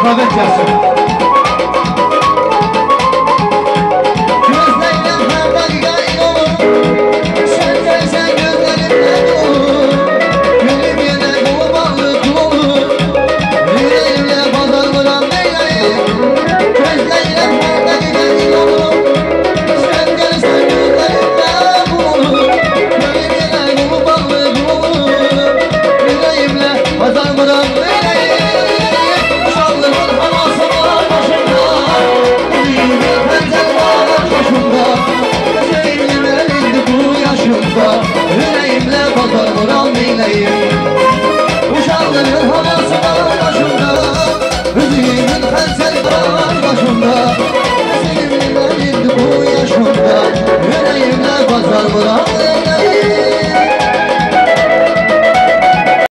rəqabət gəlsin. Yüreğimle pazar vuran neyleyim? Uşağların havası var başımda, hüzünün xəncəri var başımda. Sevimli indi bu yaşımda, yüreğimle pazar vuran